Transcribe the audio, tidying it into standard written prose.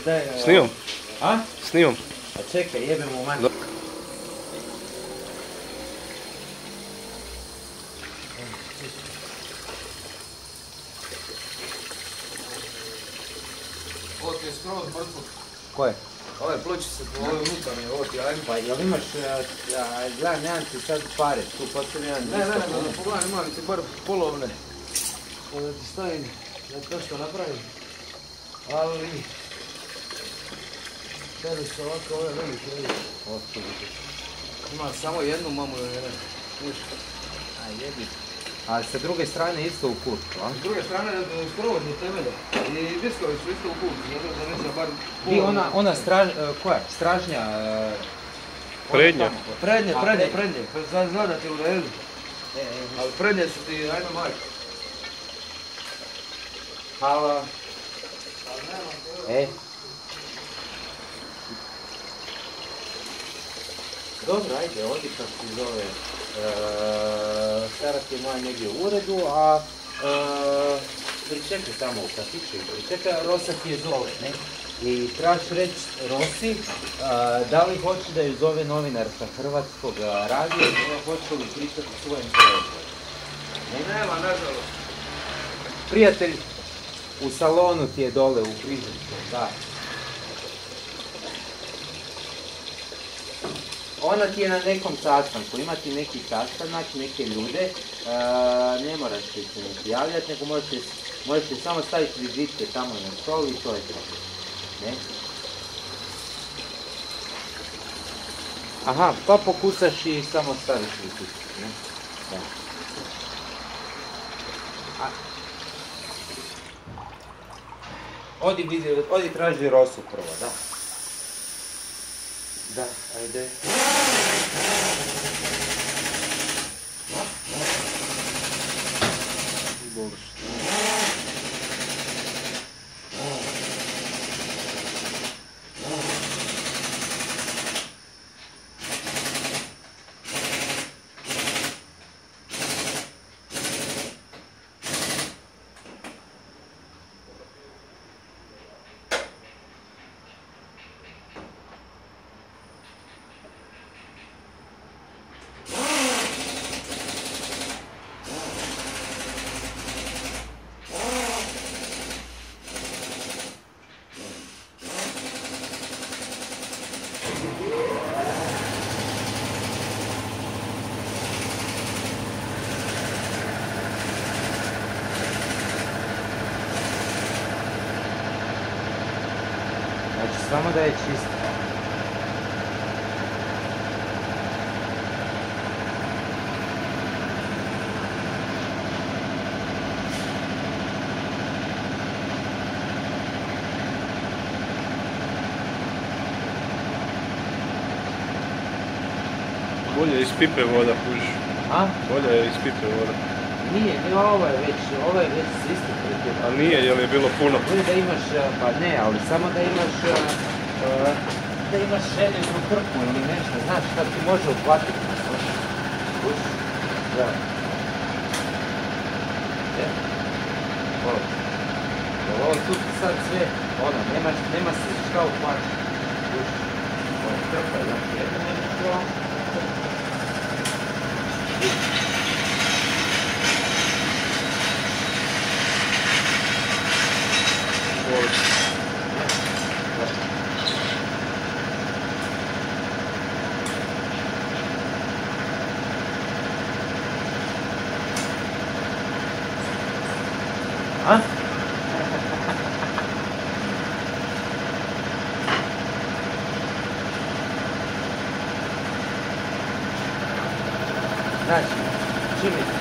daj... Snimam? A? Snimam. A čekaj, jebem u manju. Ovo ti je skroz mrtvo. Ko je? Ove pločice, ovo je unutarnje, ovo ti ajmo. Pa jel imaš, gledam, nemam ti sad pare, tu postavim jedan Ne, pogledaj, imam ti bar polovne. Da ti stavim, da to što napravim. Ali... Tebi se ovako ove velike, vidiš. Ima samo jednu mamu ili jedan. A jebi. A sa druge strane isto u kurtu, a? S druge strane, skroz do temelja. I diskovi su isto u kurtu, zato da nisam bar... I ona koja? Stražnja? Prednja. Prednje. Sad zna da ti u redu. Ali prednje su ti, ajme majka. Halo. Dobro, ajde, odi kako ti zove. Stara ti je moja negdje u uredu, a pričekaj tamo u kafiću, pričekaj, Rosa ti je zove, ne? I trebaš reći Rosi, da li hoće da ju zove novinarka Hrvatskog radija, hoće li pričati svojim proizvodom? Nema, nažalost. Prijatelj u salonu ti je dole u Križevcu, da. Ona ti je na nekom sastanku, ima ti neki sastanak, neke ljude, ne moraš ti se neki javljati, nego možeš ti samo staviti vizitke tamo na stol i to je to. Ne? Aha, pa pokusaš i samo staviš vizitke, ne? Da. Odi traži Rosu prvo, da. Da, ajde. Znači, samo da je čisto. Bolje iz pipe voda, kuži. A? Bolje je iz pipe voda. Nije, ovo je već isto pretjeno. A nije, jel je bilo puno? Bolje da imaš, pa ne, ali samo da imaš željeznu krpu ili nešto, znaš, kad ti može uplatiti. Kuži? Da. Ovo tu sad sve, nema se šta uplatiti. Kuži? Ovo je krpa, znači jedno nešto. A? Znači, čim je